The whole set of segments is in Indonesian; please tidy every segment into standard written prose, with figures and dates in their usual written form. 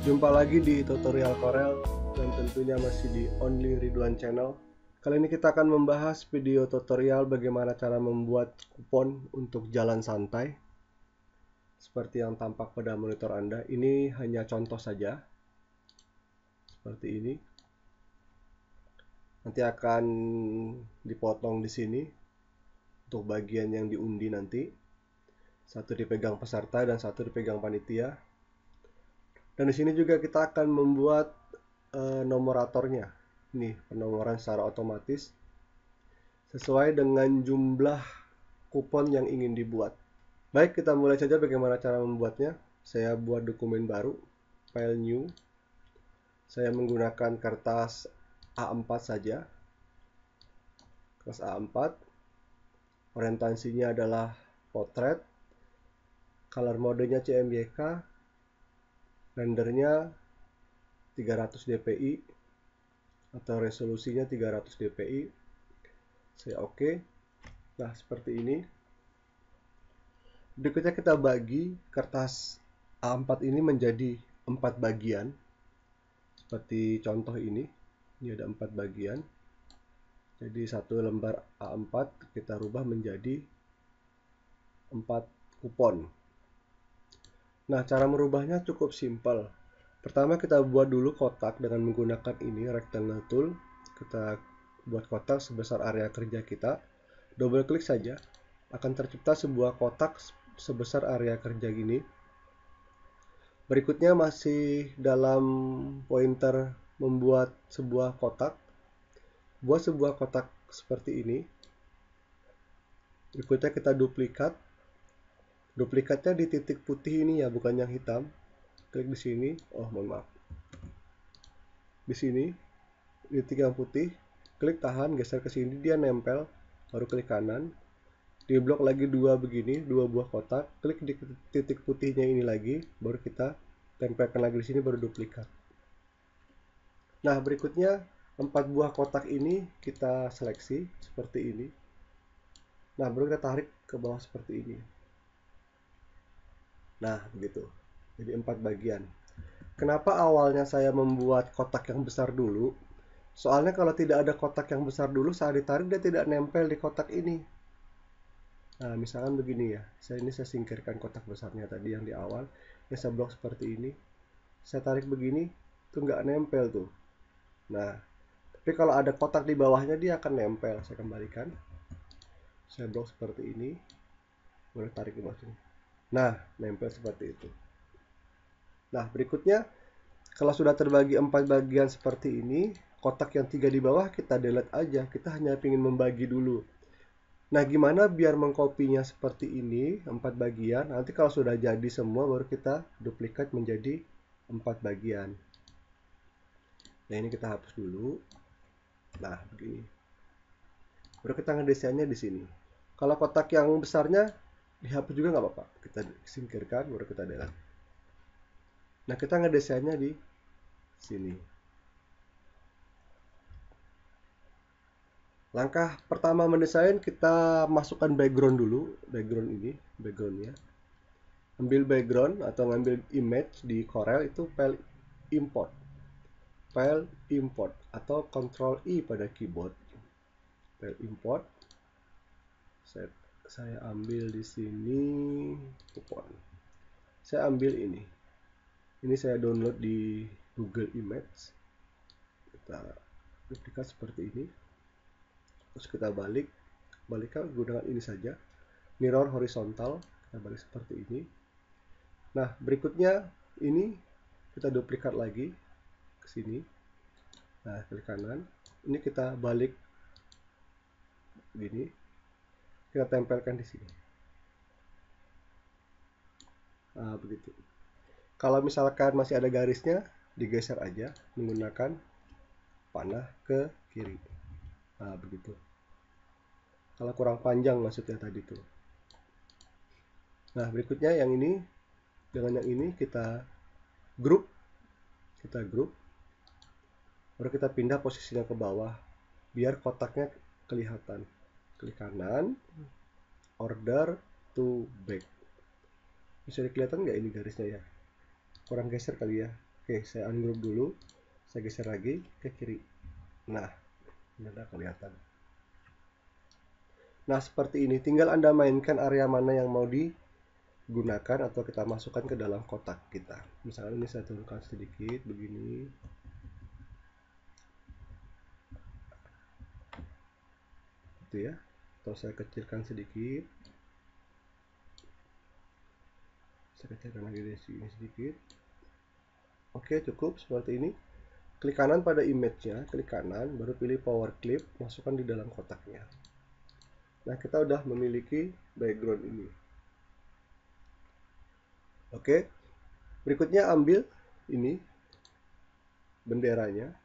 Jumpa lagi di tutorial Corel dan tentunya masih di Only Ridwan Channel. Kali ini kita akan membahas video tutorial bagaimana cara membuat kupon untuk jalan santai. Seperti yang tampak pada monitor Anda, ini hanya contoh saja. Seperti ini. Nanti akan dipotong di sini untuk bagian yang diundi nanti. Satu dipegang peserta dan satu dipegang panitia. Dan di sini juga kita akan membuat nomoratornya. Ini penomoran secara otomatis sesuai dengan jumlah kupon yang ingin dibuat. Baik, kita mulai saja bagaimana cara membuatnya. Saya buat dokumen baru, file new. Saya menggunakan kertas A4 saja. Kertas A4. Orientasinya adalah potret. Color modenya CMYK. Rendernya 300 dpi atau resolusinya 300 dpi. Saya oke. Nah, seperti ini. Berikutnya kita bagi kertas A4 ini menjadi 4 bagian. Seperti contoh ini. Ini ada 4 bagian. Jadi satu lembar A4 kita rubah menjadi 4 kupon. Nah, cara merubahnya cukup simpel. Pertama kita buat dulu kotak dengan menggunakan ini rectangle tool. Kita buat kotak sebesar area kerja kita. Double klik saja, akan tercipta sebuah kotak sebesar area kerja gini. Berikutnya masih dalam pointer membuat sebuah kotak. Buat sebuah kotak seperti ini. Berikutnya kita duplikat. Duplikatnya di titik putih ini ya, bukan yang hitam. Klik di sini. Oh, mohon maaf. Di sini, di titik yang putih, klik tahan, geser ke sini, dia nempel. Baru klik kanan. Di blok lagi dua begini, dua buah kotak. Klik di titik putihnya ini lagi, baru kita tempelkan lagi di sini, baru duplikat. Nah, berikutnya 4 buah kotak ini kita seleksi seperti ini. Nah, baru kita tarik ke bawah seperti ini. Nah, begitu. Jadi 4 bagian. Kenapa awalnya saya membuat kotak yang besar dulu? Soalnya kalau tidak ada kotak yang besar dulu, saat ditarik dia tidak nempel di kotak ini. Nah, misalkan begini ya. Saya singkirkan kotak besarnya tadi yang di awal. Ini saya blok seperti ini. Saya tarik begini, itu nggak nempel tuh. Nah, tapi kalau ada kotak di bawahnya dia akan nempel. Saya kembalikan. Saya blok seperti ini. Boleh tarik di bawah sini. Nah, nempel seperti itu. Nah, berikutnya kalau sudah terbagi 4 bagian seperti ini, kotak yang 3 di bawah kita delete aja. Kita hanya ingin membagi dulu. Nah, gimana biar mengkopinya seperti ini, 4 bagian. Nanti kalau sudah jadi semua, baru kita duplikat menjadi 4 bagian. Nah, ini kita hapus dulu. Nah, begini. Baru kita ngedesainnya di sini. Kalau kotak yang besarnya dihapus juga nggak apa-apa. Kita singkirkan, baru kita delete. Nah, kita ngedesainnya di sini. Langkah pertama mendesain, kita masukkan background dulu. Background ini, backgroundnya. Ambil background atau ngambil image di Corel itu file import. File import atau Ctrl I pada keyboard. File import. Saya ambil di sini kupon. Saya ambil ini. Ini saya download di Google Image. Kita duplikat seperti ini. Terus kita balikkan gunakan ini saja. Mirror horizontal, kita balik seperti ini. Nah, berikutnya ini kita duplikat lagi ke sini. Nah, klik kanan. Ini kita balik begini. Kita tempelkan di sini. Nah, begitu. Kalau misalkan masih ada garisnya, digeser aja menggunakan panah ke kiri. Nah, begitu. Kalau kurang panjang maksudnya tadi tuh. Nah, berikutnya yang ini dengan yang ini kita grup. Baru kita pindah posisinya ke bawah biar kotaknya kelihatan. Klik kanan, order to back. Bisa kelihatan nggak ini garisnya ya? Kurang geser kali ya. Oke, saya ungroup dulu, saya geser lagi ke kiri. Nah, benar kelihatan. Nah, seperti ini. Tinggal Anda mainkan area mana yang mau digunakan atau kita masukkan ke dalam kotak kita. Misalnya ini saya turunkan sedikit begini. Gitu ya. Atau saya kecilkan sedikit. Saya kecilkan lagi di sini sedikit. Oke, cukup seperti ini. Klik kanan pada image-nya, klik kanan, baru pilih power clip, masukkan di dalam kotaknya. Nah, kita udah memiliki background ini. Oke, berikutnya ambil ini benderanya,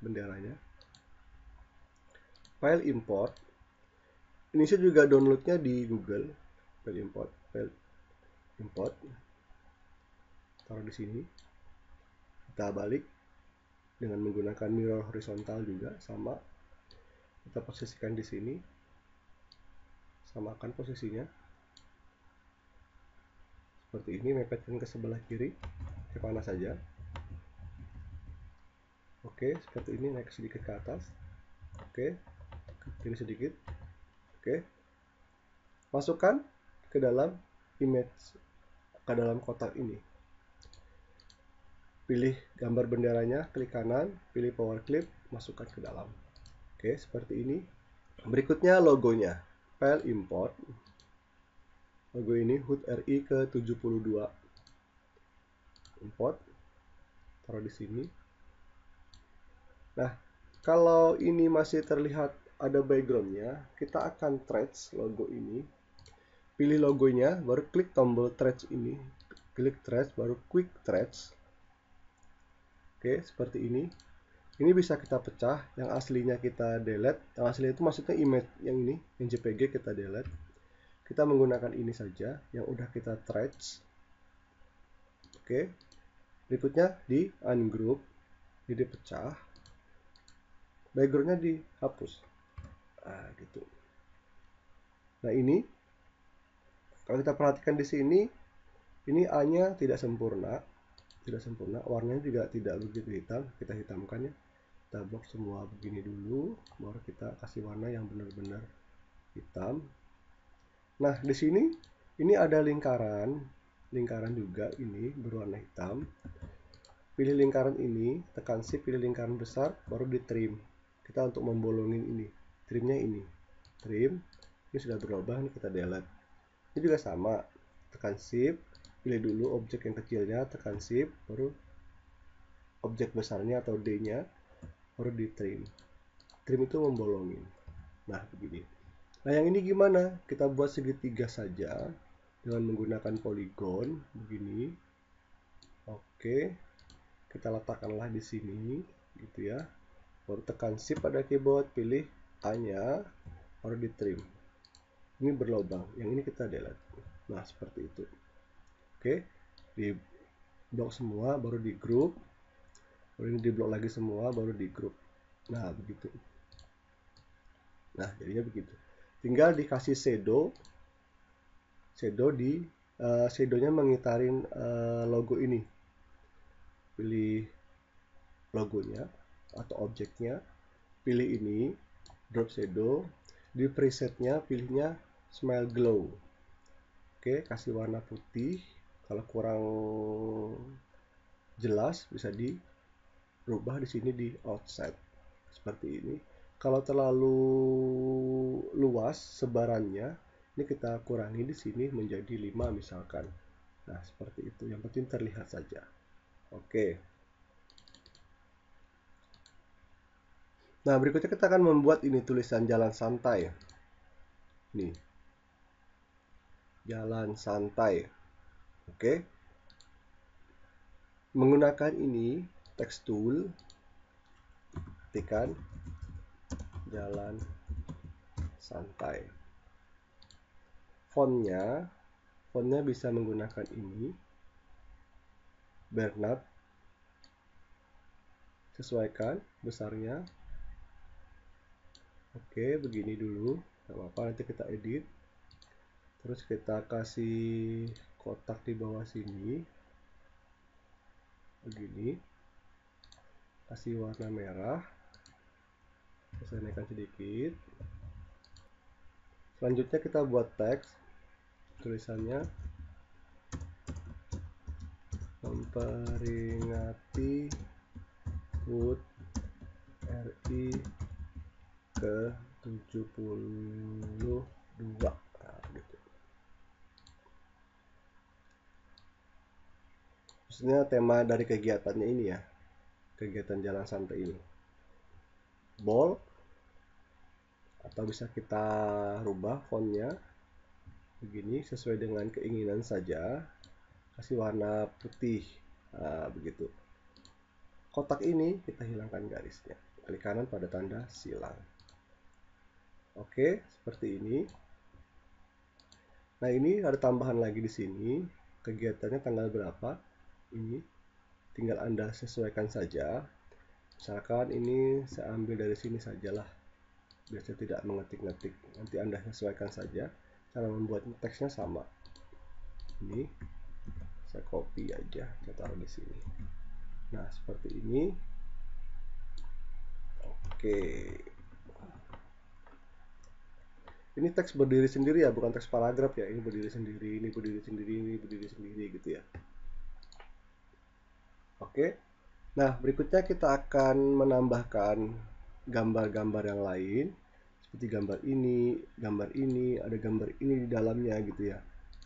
file import. Ini saya juga downloadnya di Google. File import, taruh di sini. Kita balik dengan menggunakan mirror horizontal juga sama. Kita posisikan di sini, samakan posisinya. Seperti ini, mepetkan ke sebelah kiri, ke mana saja. Oke, seperti ini, naik sedikit ke atas. Oke, ke kiri sedikit. Oke, masukkan ke dalam image, ke dalam kotak ini. Pilih gambar benderanya, klik kanan, pilih power clip, masukkan ke dalam. Oke, seperti ini. Berikutnya logonya, file import. Logo ini HUT RI ke-72. Import, taruh di sini. Nah, kalau ini masih terlihat ada backgroundnya, kita akan trace logo ini. Pilih logonya, baru klik tombol trace ini. Klik trace, baru quick trace. Oke, seperti ini. Ini bisa kita pecah, yang aslinya kita delete. Yang asli itu maksudnya image yang ini, yang JPG kita delete. Kita menggunakan ini saja, yang udah kita trace. Oke, berikutnya di ungroup, jadi pecah. Backgroundnya dihapus. Nah, gitu. Nah, ini kalau kita perhatikan di sini, ini A-nya tidak sempurna, warnanya juga tidak begitu hitam. Kita hitamkan ya. Kita blok semua begini dulu, baru kita kasih warna yang benar-benar hitam. Nah, di sini ini ada lingkaran juga ini berwarna hitam. Pilih lingkaran ini, tekan shift, pilih lingkaran besar, baru di trim. Kita untuk membolongin ini, trimnya ini, trim. Ini sudah berubah, ini kita delete. Ini juga sama, tekan shift, pilih dulu objek yang kecilnya, tekan shift, baru objek besarnya atau D-nya, baru di trim. Trim itu membolongin. Nah, begini. Nah, yang ini gimana? Kita buat segitiga saja dengan menggunakan polygon begini. Oke. Kita letakkanlah di sini gitu ya. Baru tekan shift pada keyboard, pilih A-nya, baru di trim. Ini berlubang, yang ini kita delete. Nah, seperti itu. Oke. Di blok semua, baru di group. Baru ini di blok lagi semua, baru di group. Nah, begitu. Nah, jadinya begitu. Tinggal dikasih shadow di shadownya mengitarin logo ini. Pilih logonya atau objeknya, pilih ini, drop shadow. Di presetnya pilihnya smile glow. Oke, kasih warna putih. Kalau kurang jelas bisa dirubah di sini di offset seperti ini. Kalau terlalu luas sebarannya, ini kita kurangi di sini menjadi 5 misalkan. Nah, seperti itu. Yang penting terlihat saja. Oke. Nah, berikutnya kita akan membuat ini tulisan jalan santai. Nih. Jalan santai. Oke. Menggunakan ini text tool, tekan jalan santai. Fontnya bisa menggunakan ini, Bernard. Sesuaikan besarnya. Oke, begini dulu. Gak apa-apa, nanti kita edit. Terus kita kasih kotak di bawah sini. Begini. kasih warna merah, saya naikkan sedikit. Selanjutnya kita buat teks, tulisannya memperingati HUT RI ke 72. Nah, gitu. Maksudnya tema dari kegiatannya ini ya, kegiatan jalan santai ini. Bold, atau bisa kita rubah fontnya begini sesuai dengan keinginan saja, kasih warna putih. Nah, begitu. Kotak ini kita hilangkan garisnya, klik kanan pada tanda silang. Oke, seperti ini. Nah, ini ada tambahan lagi di sini, kegiatannya tanggal berapa. Ini tinggal Anda sesuaikan saja. Misalkan ini saya ambil dari sini sajalah, biar saya tidak mengetik-ngetik. Nanti Anda sesuaikan saja. Cara membuat teksnya sama. Ini saya copy aja, saya taruh di sini. Nah, seperti ini. Oke. Ini teks berdiri sendiri ya, bukan teks paragraf ya. Ini berdiri sendiri, ini berdiri sendiri, ini berdiri sendiri gitu ya. Oke. Nah, berikutnya kita akan menambahkan gambar-gambar yang lain. Seperti gambar ini, ada gambar ini di dalamnya gitu ya.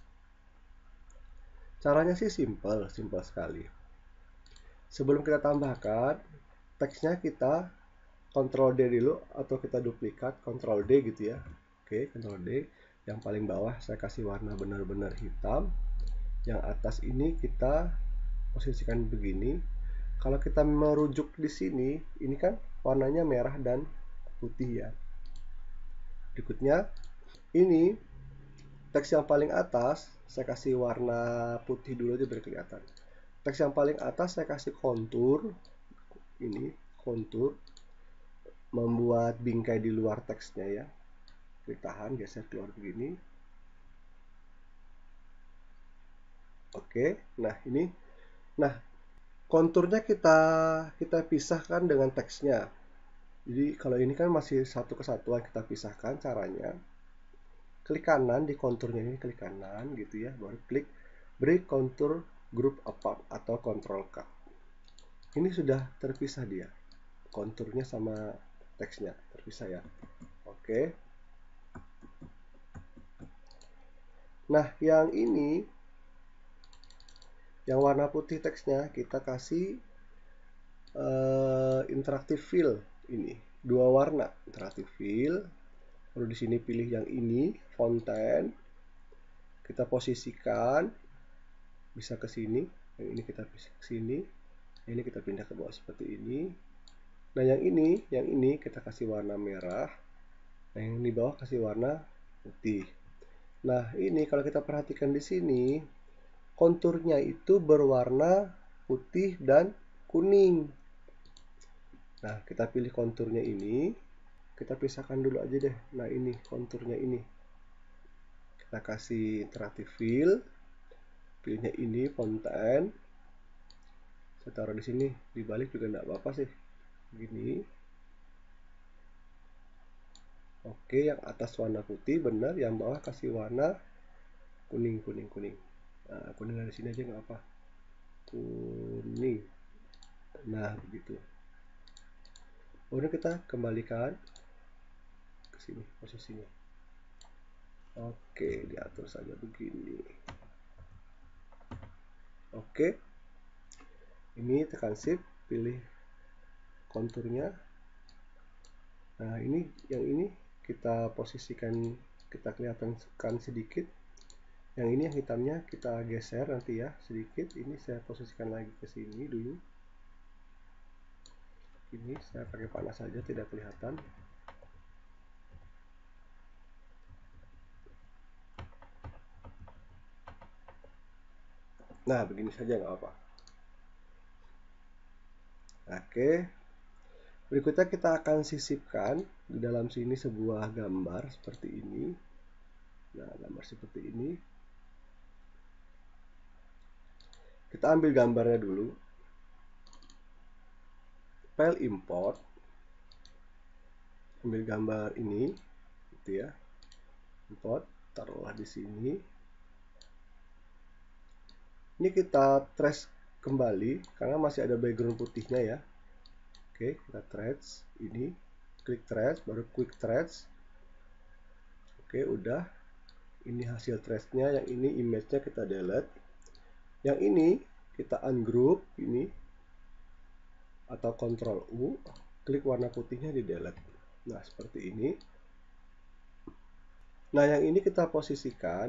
Caranya sih simple sekali. Sebelum kita tambahkan, teksnya kita Ctrl D dulu, atau kita duplikat Ctrl D gitu ya. Oke, Ctrl D. Yang paling bawah saya kasih warna benar-benar hitam. Yang atas ini kita posisikan begini. Kalau kita merujuk di sini, ini kan warnanya merah dan putih ya. Berikutnya, ini teks yang paling atas saya kasih warna putih dulu aja biar kelihatan. Teks yang paling atas saya kasih kontur. Ini kontur, membuat bingkai di luar teksnya ya. Klik tahan, geser keluar begini. Oke, nah ini. Nah, konturnya kita pisahkan dengan teksnya. Jadi kalau ini kan masih satu kesatuan, kita pisahkan. Caranya klik kanan di konturnya ini, klik kanan gitu ya, baru klik break contour group apart atau Ctrl K. Ini sudah terpisah dia, konturnya sama teksnya terpisah ya. Oke. Nah, yang ini, yang warna putih teksnya kita kasih interactive fill. Ini dua warna interactive fill. Lalu di sini pilih yang ini, fonten. Kita posisikan bisa ke sini. Yang ini kita ke sini. Ini kita pindah ke bawah seperti ini. Nah, yang ini kita kasih warna merah. Nah, yang di bawah kasih warna putih. Nah, ini kalau kita perhatikan di sini, konturnya itu berwarna putih dan kuning. Nah, kita pilih konturnya ini. Kita pisahkan dulu aja deh. Nah, ini konturnya ini. Kita kasih interactive fill. Pilihnya ini, fonten. Saya taruh di sini. Dibalik juga enggak apa-apa sih. Begini. Oke, yang atas warna putih benar, yang bawah kasih warna kuning. Nah, kuning dari sini aja nggak apa. Kuning. Nah, begitu. Kemudian kita kembalikan ke sini posisinya. Oke, diatur saja begini. Oke. Ini tekan shift, pilih konturnya. Nah, ini yang ini kita posisikan, kita kelihatan sedikit. Yang ini yang hitamnya kita geser nanti ya sedikit. Ini saya posisikan lagi ke sini dulu. Ini saya pakai panas saja, tidak kelihatan. Nah, begini saja nggak apa. Oke. Berikutnya kita akan sisipkan di dalam sini sebuah gambar seperti ini. Nah, gambar seperti ini. Kita ambil gambarnya dulu. file import, ambil gambar ini gitu ya, import, taruhlah di sini. Ini kita trace kembali karena masih ada background putihnya ya. Oke, kita trace ini, klik trace, baru quick trace. Oke, udah. Ini hasil trace-nya, yang ini image-nya kita delete. Yang ini kita ungroup ini atau Ctrl U, klik warna putihnya di delete. Nah, seperti ini. Nah, yang ini kita posisikan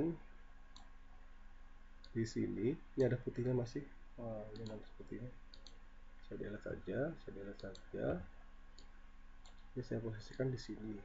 di sini. Ini ada putihnya masih. Ini ada putihnya. Saya delete saja, saya delete saja. Ini saya posisikan di sini.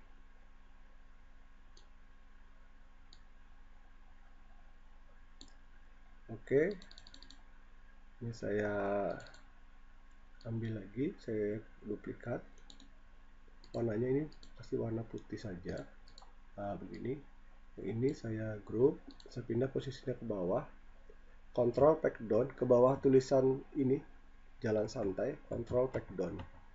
Oke. Ini saya ambil lagi, saya duplikat. Warnanya ini pasti warna putih saja. Nah, begini. Yang ini saya group, saya pindah posisinya ke bawah. Control pack down, ke bawah tulisan ini, jalan santai, control pack down.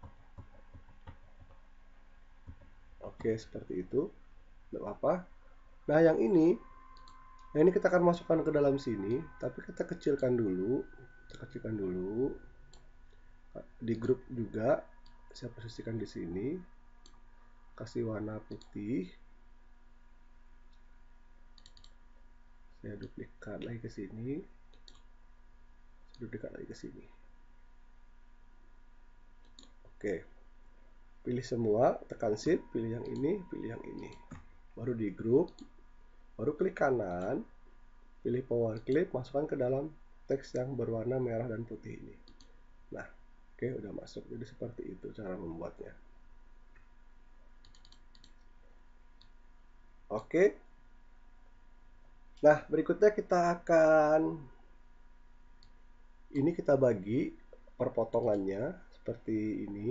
Oke, seperti itu. Tidak apa. Nah, yang ini kita akan masukkan ke dalam sini, tapi kita kecilkan dulu. Kita kecilkan dulu. Di grup juga, saya posisikan di sini. Kasih warna putih. Saya duplikat lagi ke sini. Saya duplikat lagi ke sini. Oke. Pilih semua, tekan shift, pilih yang ini, pilih yang ini. Baru di grup, baru klik kanan, pilih power clip, masukkan ke dalam teks yang berwarna merah dan putih ini. Nah, oke, udah masuk. Jadi seperti itu cara membuatnya. Oke. Nah, berikutnya kita akan ini kita bagi perpotongannya seperti ini.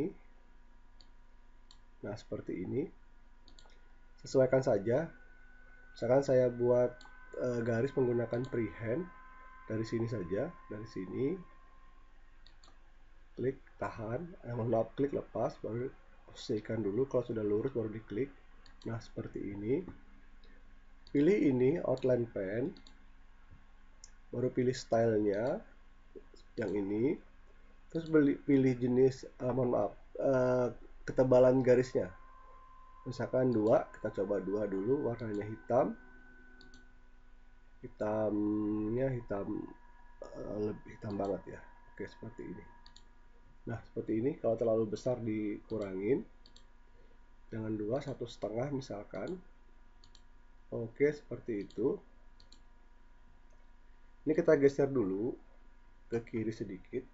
Nah, seperti ini. Sesuaikan saja. Misalkan saya buat garis menggunakan freehand. Dari sini saja, dari sini. Klik tahan, maaf, klik lepas, baru posisikan dulu. Kalau sudah lurus baru diklik. Nah, seperti ini. Pilih ini outline pen, baru pilih stylenya yang ini, terus pilih jenis ketebalan garisnya. Misalkan 2, kita coba 2 dulu, warnanya hitamnya hitam, lebih hitam banget ya. Oke, seperti ini. Nah, seperti ini. Kalau terlalu besar dikurangin, jangan 2, 1,5 misalkan. Oke, seperti itu. Ini kita geser dulu ke kiri sedikit.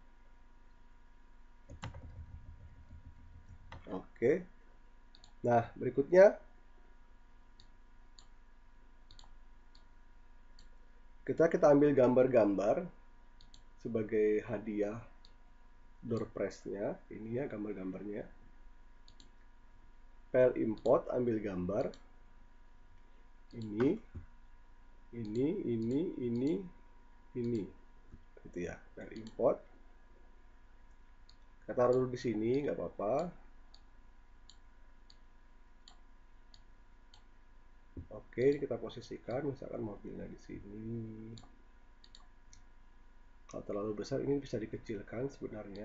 Oke. Nah, berikutnya kita ambil gambar-gambar sebagai hadiah door prize-nya. Ini ya gambar-gambarnya. File import, ambil gambar. Ini. Gitu ya. File import. Kita taruh dulu di sini, nggak apa-apa. Oke, kita posisikan, misalkan mobilnya di sini. Kalau terlalu besar ini bisa dikecilkan sebenarnya.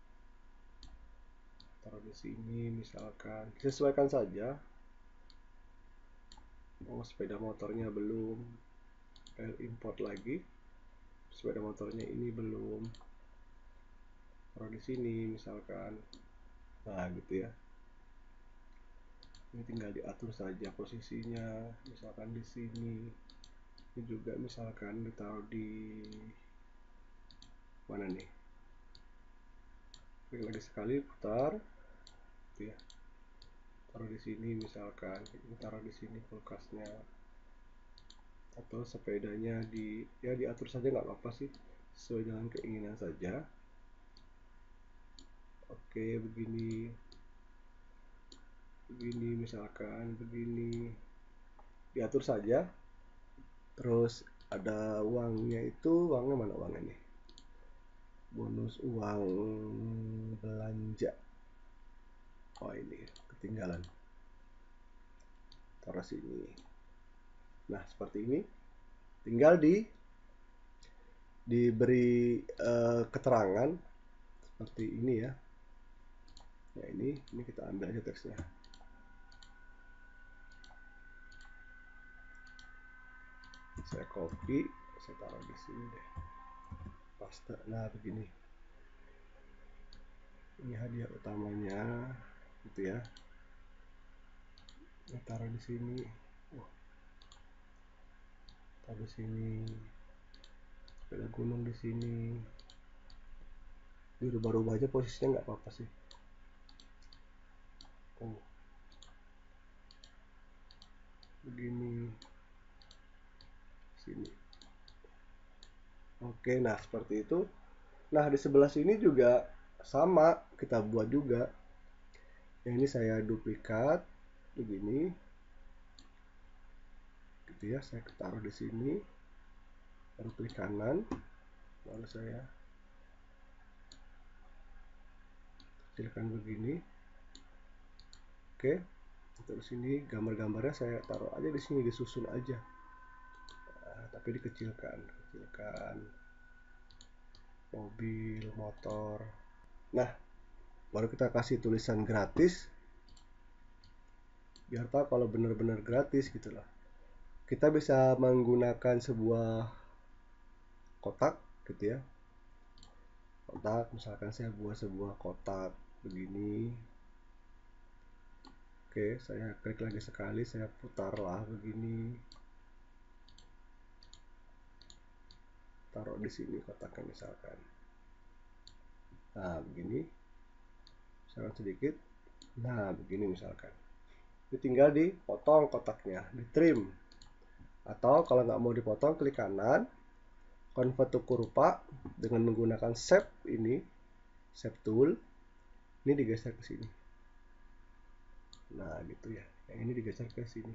Taruh di sini misalkan. Sesuaikan saja. Oh, sepeda motornya belum. File import lagi. Sepeda motornya ini belum. Taruh di sini misalkan. Nah, gitu ya. Ini tinggal diatur saja posisinya. Misalkan di sini. Ini juga misalkan ditaruh di mana nih? Klik lagi sekali, putar. Gitu ya. Taruh di sini misalkan. Ini taruh di sini kulkasnya. Atau sepedanya diatur saja, nggak apa-apa sih, sesuai dengan keinginan saja. Oke, begini misalkan begini, diatur saja. Terus ada uangnya, itu uangnya mana, uangnya nih bonus uang belanja. Oh, ini ketinggalan, taruh sini. Nah, seperti ini. Tinggal diberi keterangan seperti ini ya. Nah, ini kita ambil aja teksnya. Saya copy, saya taruh di sini deh. Paste. Nah, begini. Ini hadiah utamanya, gitu ya. Saya taruh di sini. Taruh di sini. Sepeda gunung di sini. Dirubah-rubah aja posisinya, nggak apa-apa sih. Oh, begini. Sini. Oke, nah seperti itu. Nah, di sebelah sini juga sama, kita buat juga. Yang ini saya duplikat begini. Gitu ya, saya taruh di sini. Baru klik kanan, lalu saya kecilkan begini. Oke. Terus ini gambar-gambarnya saya taruh aja di sini, disusun aja. Nah, tapi dikecilkan, mobil, motor. Nah, baru kita kasih tulisan gratis, biar tahu kalau benar-benar gratis gitu loh. Kita bisa menggunakan sebuah kotak gitu ya. Kotak, misalkan saya buat sebuah kotak begini. Oke, saya klik lagi sekali, saya putarlah begini. Taruh di sini kotaknya misalkan. Nah, begini. Misalkan sedikit. Nah, begini misalkan. Ini tinggal dipotong kotaknya, di trim. Atau kalau nggak mau dipotong, klik kanan, convert to rupa dengan menggunakan shape ini, shape tool. Ini digeser ke sini. Nah, gitu ya. Yang ini digeser ke sini.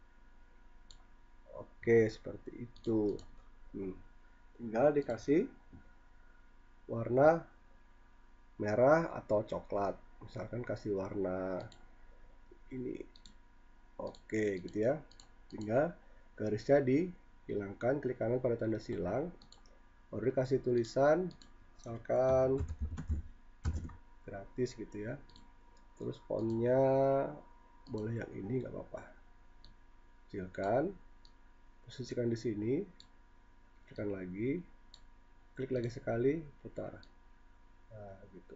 Oke, seperti itu. Tinggal dikasih warna merah atau coklat. Misalkan kasih warna ini. Oke, gitu ya. Tinggal garisnya dihilangkan, klik kanan pada tanda silang. Baru dikasih tulisan, misalkan gratis gitu ya. Terus fontnya boleh yang ini, nggak apa-apa. Kecilkan, posisikan di sini, tekan lagi, klik lagi sekali, putar. Nah, gitu.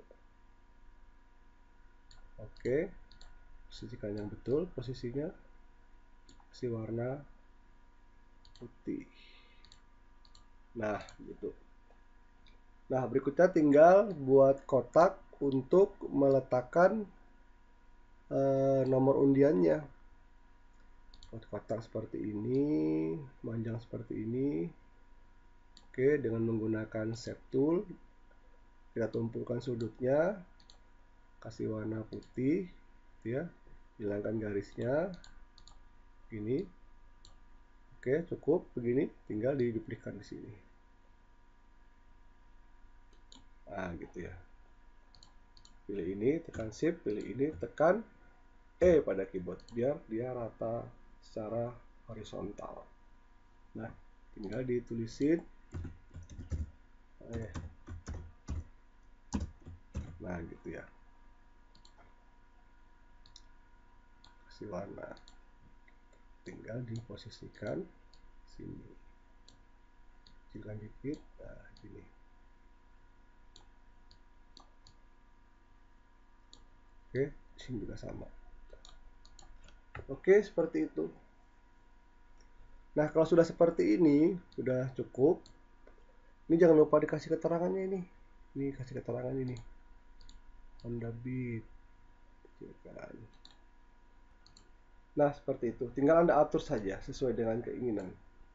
Oke, posisikan yang betul, posisinya kasih warna putih. Nah, gitu. Nah, berikutnya tinggal buat kotak untuk meletakkan nomor undiannya. Buat kotak seperti ini, panjang seperti ini. Oke, dengan menggunakan shape tool, kita tumpulkan sudutnya, kasih warna putih, ya, hilangkan garisnya, ini. Oke, cukup begini, tinggal diduplikat di sini. Nah, gitu ya. Pilih ini, tekan shift, pilih ini, tekan E pada keyboard biar dia rata secara horizontal. Nah, tinggal ditulisin. Nah, gitu ya. Kasih warna. Tinggal diposisikan sini. Kecilkan dikit. Nah, gini. Oke, sini juga sama. Oke, seperti itu. Nah, kalau sudah seperti ini, sudah cukup. Ini jangan lupa dikasih keterangannya ini. Ini kasih keterangan ini. Honda Beat. Nah, seperti itu. Tinggal Anda atur saja sesuai dengan keinginan.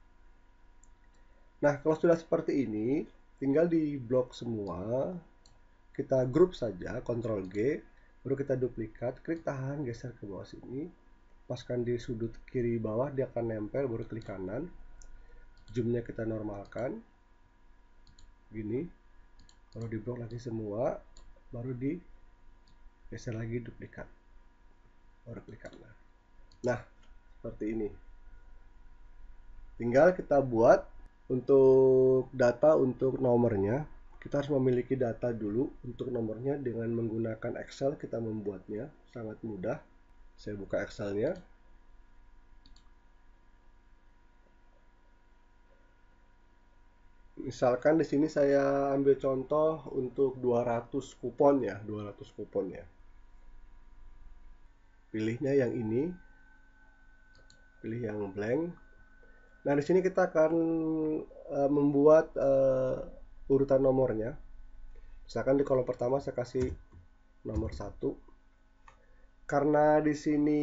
Nah, kalau sudah seperti ini, tinggal di blok semua. Kita grup saja, Ctrl G. Baru kita duplikat, klik tahan, geser ke bawah sini. Paskan di sudut kiri bawah, dia akan nempel, baru klik kanan. Zoomnya kita normalkan. Gini. baru di blok lagi semua, baru digeser lagi duplikat, baru klik kanan. Nah, seperti ini. Tinggal kita buat untuk data untuk nomornya. Kita harus memiliki data dulu untuk nomornya. Dengan menggunakan Excel kita membuatnya, sangat mudah. Saya buka Excelnya. Misalkan di sini saya ambil contoh untuk 200 kupon ya, 200 kupon ya. Pilihnya yang ini, pilih yang blank. Nah, di sini kita akan membuat urutan nomornya. Misalkan di kolom pertama saya kasih nomor 1. Karena di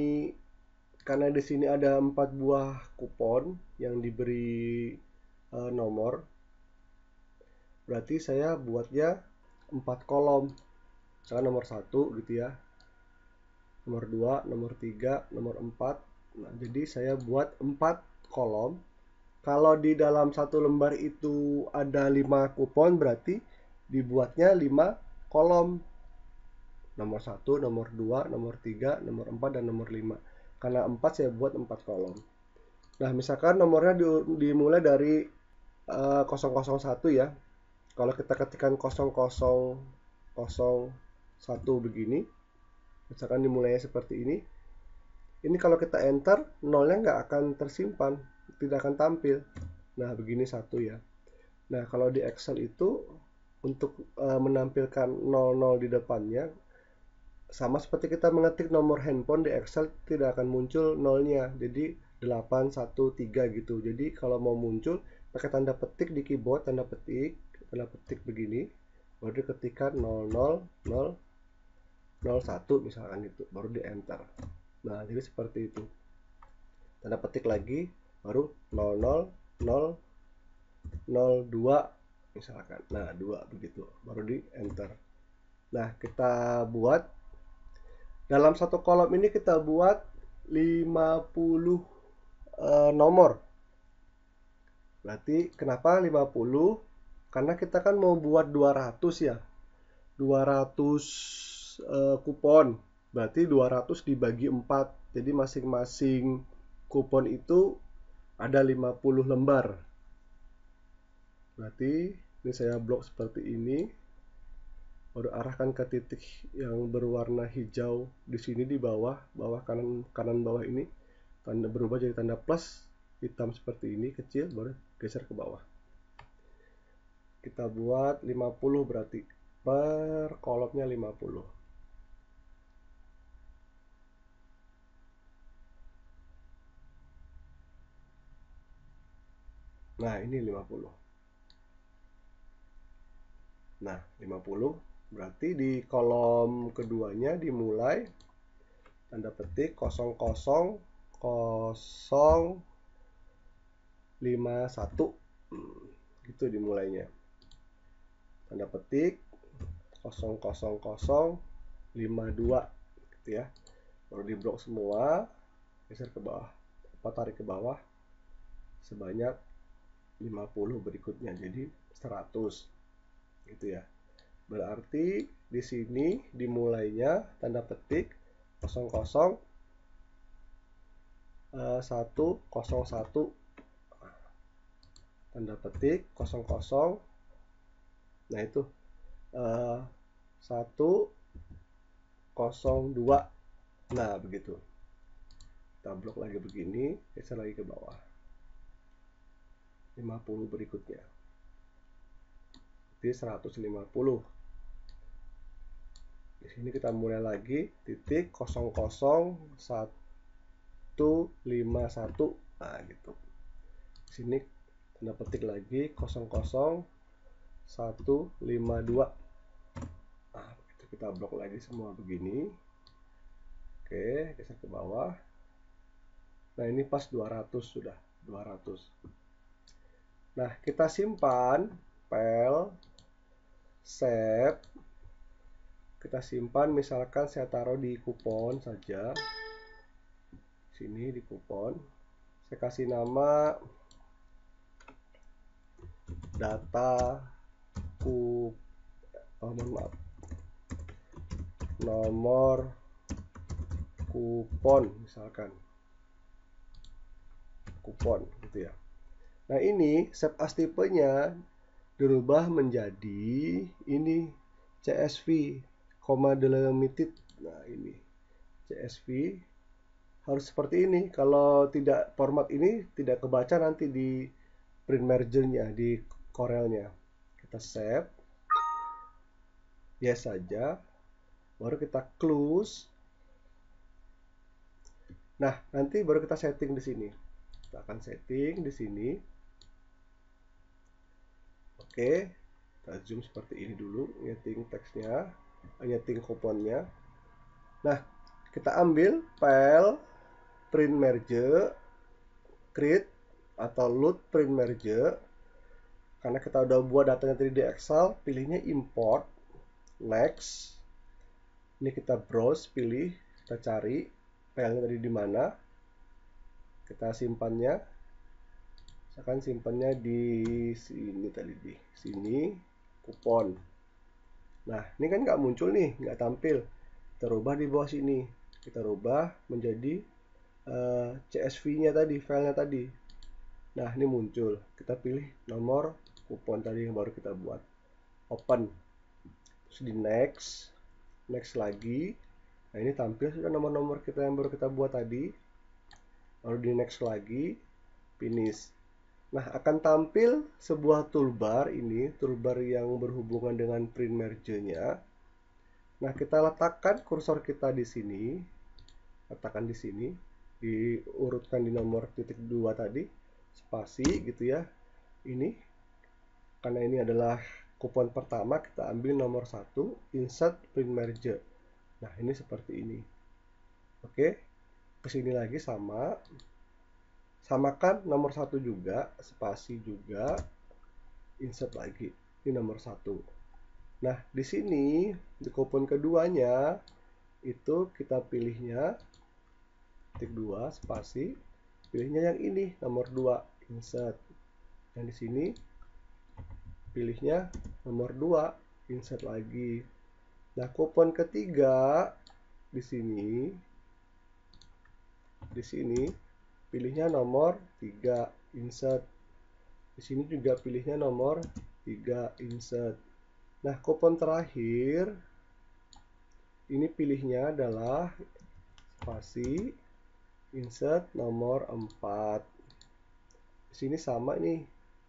sini ada 4 buah kupon yang diberi nomor, berarti saya buatnya 4 kolom. Misalkan nomor 1 gitu ya, nomor 2, nomor 3, nomor 4. Nah, jadi saya buat 4 kolom. Kalau di dalam satu lembar itu ada 5 kupon, berarti dibuatnya 5 kolom. Nomor 1, nomor 2, nomor 3, nomor 4, dan nomor 5. Karena 4 saya buat 4 kolom. Nah, misalkan nomornya dimulai dari 001 ya. Kalau kita ketikkan 0001 begini, misalkan dimulainya seperti ini. Ini kalau kita enter, nolnya nggak akan tersimpan, tidak akan tampil. Nah, begini 1 ya. Nah, kalau di Excel itu untuk menampilkan 00 di depannya, sama seperti kita mengetik nomor handphone di Excel, tidak akan muncul nolnya. Jadi 813 gitu. Jadi kalau mau muncul pakai tanda petik di keyboard, tanda petik begini, baru diketikkan 0001 misalkan gitu, baru di enter. Nah, jadi seperti itu. Tanda petik lagi, baru 00002 misalkan. Nah, 2 begitu, baru di enter. Nah, kita buat dalam satu kolom ini kita buat 50 nomor. Berarti kenapa 50? Karena kita kan mau buat 200 ya. 200 kupon. Berarti 200 dibagi 4. Jadi masing-masing kupon itu ada 50 lembar. Berarti ini saya blok seperti ini. Baru arahkan ke titik yang berwarna hijau di sini di bawah kanan bawah ini, tanda berubah jadi tanda plus hitam seperti ini kecil, baru geser ke bawah. Kita buat 50 berarti per kolomnya 50. Nah, ini 50. Nah, 50 berarti di kolom keduanya dimulai tanda petik 000051 gitu dimulainya. Tanda petik 00052 gitu ya. Baru di blok semua, geser ke bawah, tarik ke bawah sebanyak 50 berikutnya, jadi 100 gitu ya. Berarti di sini dimulainya tanda petik 101 tanda petik 00. Nah, itu 102. Nah, begitu. Kita blok lagi begini, geser lagi ke bawah. 50 berikutnya. Jadi 150. Di sini kita mulai lagi titik 00151. Nah, gitu. Di sini tanda petik lagi 00152. Nah, begitu, kita blok lagi semua begini. Oke, geser ke bawah. Nah, ini pas 200 sudah, 200. Nah, kita simpan, file, save. Kita simpan, misalkan saya taruh di kupon saja. Sini di kupon. Saya kasih nama data kupon mohon maaf, nomor kupon misalkan, kupon gitu ya. Nah ini save as tipenya dirubah menjadi ini CSV, delimited. Nah ini CSV harus seperti ini. Kalau tidak format ini tidak kebaca nanti di print mergernya, di Corelnya. Kita save, yes saja, baru kita close. Nah nanti baru kita setting di sini. Kita akan setting di sini. Oke, kita zoom seperti ini dulu, nyeting teksnya, nyeting kuponnya. Nah, kita ambil file print merge, create atau load print merge. Karena kita udah buat datanya tadi di Excel, pilihnya import, next. Ini kita browse, pilih, kita cari filenya tadi di mana. Kita simpannya. Misalkan simpannya di sini tadi, di sini kupon. Nah ini kan nggak muncul nih, nggak tampil. Kita rubah di bawah sini, kita rubah menjadi CSV-nya tadi, filenya tadi. Nah ini muncul, kita pilih nomor kupon tadi yang baru kita buat, open, terus di next, next lagi. Nah ini tampil sudah nomor-nomor kita yang baru kita buat tadi, lalu di next lagi, finish. Nah, akan tampil sebuah toolbar ini, toolbar yang berhubungan dengan print merge-nya. Nah, kita letakkan kursor kita di sini. Letakkan di sini, diurutkan di nomor titik 2 tadi, spasi gitu ya. Ini karena ini adalah kupon pertama, kita ambil nomor 1, insert print merge. Nah, ini seperti ini. Oke. Kesini lagi sama. Samakan nomor 1 juga, spasi juga, insert lagi. Ini nomor 1. Nah, di sini di kupon keduanya itu kita pilihnya titik 2 spasi, pilihnya yang ini nomor 2, insert. Dan di sini pilihnya nomor 2, insert lagi. Nah, kupon ketiga di sini pilihnya nomor 3, insert. Di sini juga pilihnya nomor 3, insert. Nah, kupon terakhir ini pilihnya adalah spasi, insert nomor 4. Di sini sama nih.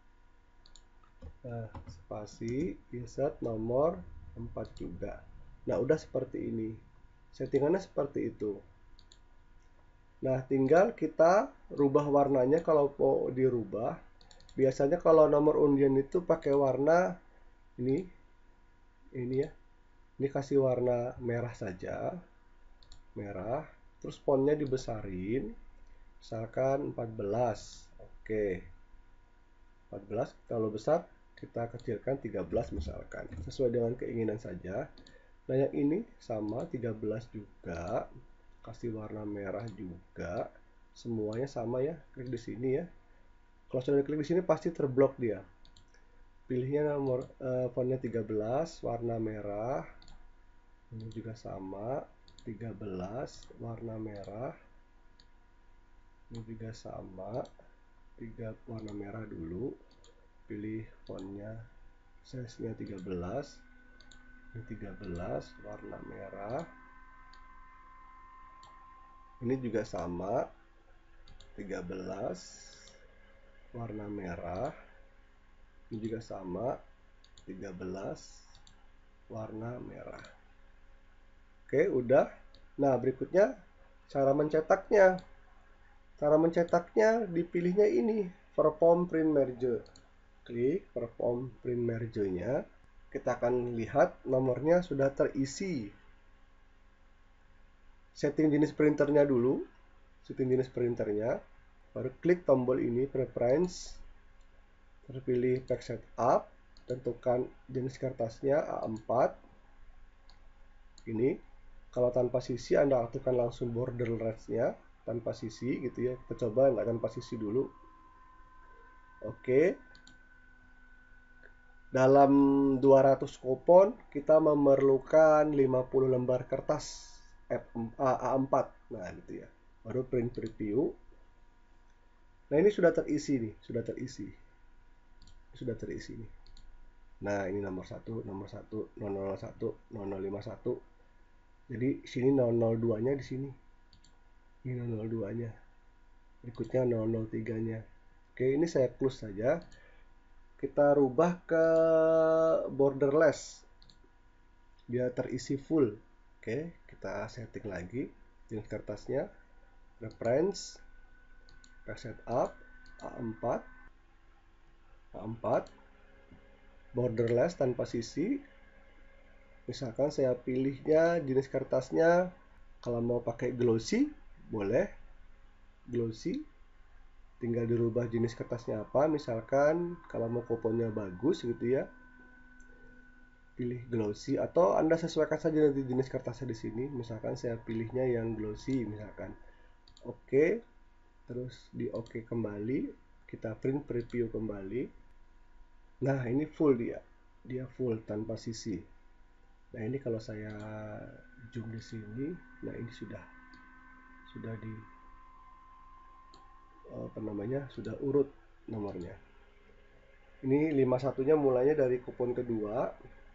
Nah, spasi, insert nomor 4 juga. Nah, udah seperti ini. Settingannya seperti itu. Nah, tinggal kita rubah warnanya kalau mau dirubah. Biasanya kalau nomor undian itu pakai warna ini ya. Ini kasih warna merah saja. Merah. Terus fontnya dibesarin. Misalkan 14. Oke. 14 kalau besar kita kecilkan 13 misalkan. Sesuai dengan keinginan saja. Nah, yang ini sama 13 juga. Kasih warna merah juga, semuanya sama ya. Klik di sini ya. Kalau sudah klik di sini pasti terblok dia. Pilihnya nomor fontnya 13, warna merah. Ini juga sama, 13 warna merah. Ini juga sama, 3 warna merah dulu. Pilih fontnya, size-nya 13. Ini 13 warna merah. Ini juga sama, 13 warna merah. Ini juga sama, 13 warna merah. Oke, udah. Nah, berikutnya cara mencetaknya. Cara mencetaknya dipilihnya ini, perform print merge. Klik perform print merge-nya. Kita akan lihat nomornya sudah terisi. Setting jenis printernya dulu. Setting jenis printernya. Baru klik tombol ini, preference. Terpilih pack setup. Tentukan jenis kertasnya A4. Ini. Kalau tanpa sisi, Anda aktifkan langsung borderless-nya. Tanpa sisi gitu ya. Kita coba nggak tanpa sisi dulu. Oke. Dalam 200 kupon kita memerlukan 50 lembar kertas A4. Nah, gitu ya. Baru print preview. Nah, ini sudah terisi nih, sudah terisi. Sudah terisi nih. Nah, ini nomor 1, nomor 1, 001, 0051. Jadi sini 002-nya di sini. Ini 002-nya. Berikutnya 003-nya. Oke, ini saya close saja. Kita rubah ke borderless. Biar terisi full. Oke, kita setting lagi jenis kertasnya. Reference, setup, A4, borderless tanpa sisi. Misalkan saya pilihnya jenis kertasnya, kalau mau pakai glossy boleh glossy, tinggal dirubah jenis kertasnya apa. Misalkan kalau mau kuponnya bagus gitu ya, pilih glossy, atau Anda sesuaikan saja nanti jenis kertasnya di sini. Misalkan saya pilihnya yang glossy misalkan. Oke, terus di oke kembali, kita print preview kembali. Nah, ini full dia full tanpa sisi. Nah, ini kalau saya zoom di sini, nah ini sudah di sudah urut nomornya. Ini 51-nya mulainya dari kupon kedua,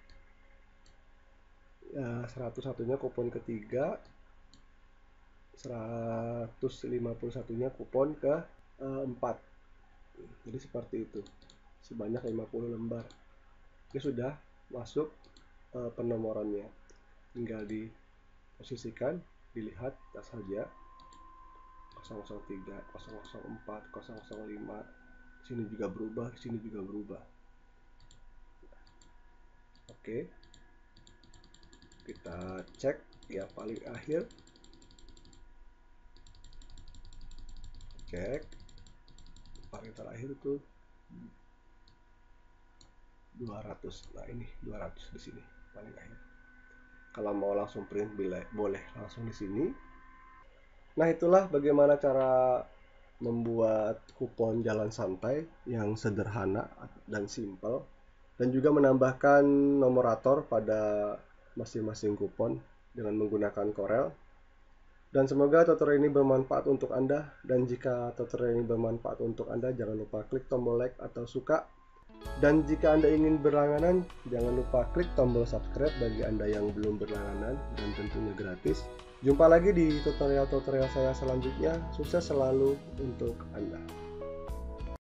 101-nya kupon ketiga, 151-nya kupon ke 4. Jadi seperti itu, sebanyak 50 lembar. Ini sudah masuk penomorannya, tinggal diposisikan, dilihat saja 003, 004, 005. Sini juga berubah, sini juga berubah. Oke, kita cek yang paling akhir. Cek paling terakhir tuh 200. Nah, ini 200 di sini paling akhir. Kalau mau langsung print boleh langsung di sini. Nah, itulah bagaimana cara membuat kupon jalan santai yang sederhana dan simple, dan juga menambahkan nomorator pada masing-masing kupon dengan menggunakan Corel. Dan semoga tutorial ini bermanfaat untuk Anda, dan jika tutorial ini bermanfaat untuk Anda, jangan lupa klik tombol like atau suka. Dan jika Anda ingin berlangganan, jangan lupa klik tombol subscribe bagi Anda yang belum berlangganan, dan tentunya gratis. Jumpa lagi di tutorial-tutorial saya selanjutnya. Sukses selalu untuk Anda.